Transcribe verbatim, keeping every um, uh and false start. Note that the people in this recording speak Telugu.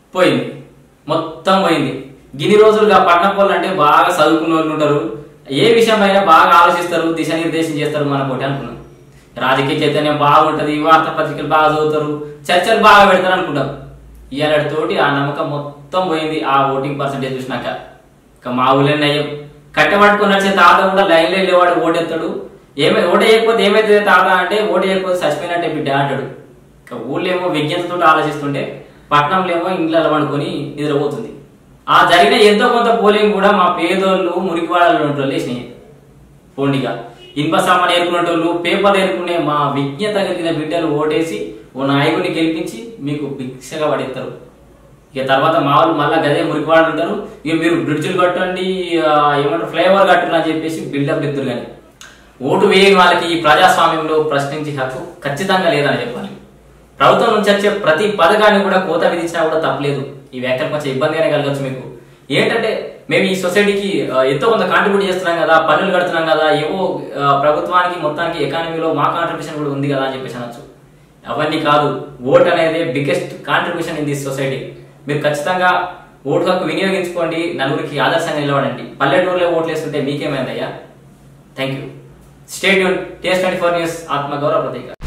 పోయింది, మొత్తం పోయింది. గిన్ని రోజులుగా పట్టణ వాళ్ళు అంటే బాగా చదువుకున్న వాళ్ళు ఉంటారు, ఏ విషయం అయినా బాగా ఆలోచిస్తారు, దిశానిర్దేశం చేస్తారు మన పోటీ అనుకున్నాం. రాజకీయ చైతన్యం బాగుంటది, వార్తాపత్రికలు బాగా చదువుతారు, చర్చలు బాగా పెడతారు అనుకుంటాం. ఇవాళ తోటి ఆ నమ్మకం మొత్తం పోయింది ఆ ఓటింగ్ పర్సెంటేజ్ చూసినాక. ఇక మా ఊళ్ళో నయ్యం కట్టబట్టుకుని నడిచే తాత కూడా లైన్లో వెళ్ళేవాడు, ఓటెత్తాడు. ఏమై ఓటు వేయకపోతే ఏమైతుంది తాత అంటే, ఓటు వేయకపోతే చచ్చిపోయినట్టే బిడ్డ అంటాడు. ఇక ఊళ్ళో ఏమో విజ్ఞతతో ఆలోచిస్తుంటే, పట్టణంలో ఏమో ఇంట్లో వండుకొని నిద్రపోతుంది. ఆ జరిగిన ఎంతో కొంత పోలింగ్ కూడా మా పేదోళ్ళు మురికివాడలు ఉంటోళ్ళు వేసినాయి. పోండిగా ఇనుప సామాన్ ఏరుకునేటోళ్ళు, పేపర్లు ఏరుకునే మా విజ్ఞత కలిగిన బిడ్డలు ఓటేసి ఓ నాయకుడిని గెలిపించి మీకు భిక్షగా పడేస్తారు. ఇక తర్వాత మా వాళ్ళు మళ్ళీ గదే మురికివాడలు ఉంటారు. ఇక మీరు బ్రిడ్జ్లు కట్టండి, ఏమంటారు ఫ్లైఓవర్ కట్టండి అని చెప్పేసి బిల్డప్ ఎత్తురు. కానీ ఓటు వేయని వాళ్ళకి ఈ ప్రజాస్వామ్యంలో ప్రశ్నించే హక్కు ఖచ్చితంగా లేదని చెప్పాలి. ప్రభుత్వం నుంచి వచ్చే ప్రతి పథకాన్ని కూడా కోత విధించినా కూడా తప్పలేదు. ఈ వ్యాఖ్యలు కొంచెం ఇబ్బందిగానే కలగచ్చు మీకు. ఏంటంటే మేము ఈ సొసైటీకి ఎంతో కొంత కాంట్రిబ్యూట్ చేస్తున్నాం కదా, పన్నులు కడుతున్నాం కదా, ఏవో ప్రభుత్వానికి మొత్తానికి ఎకానమీలో మా కాంట్రిబ్యూషన్ కూడా ఉంది కదా అని చెప్పేసి అనొచ్చు. అవన్నీ కాదు, ఓట్ అనేది biggest contribution in this society. మీరు ఖచ్చితంగా ఓటు హక్కు వినియోగించుకోండి, నలుగురికి ఆదర్శంగా నిలబడండి. పల్లెటూరులో ఓట్లు వేస్తుంటే మీకేమైందయ్యా? Thank you. Stay tune. T S twenty four news ఆత్మగౌరవ ప్రతీక.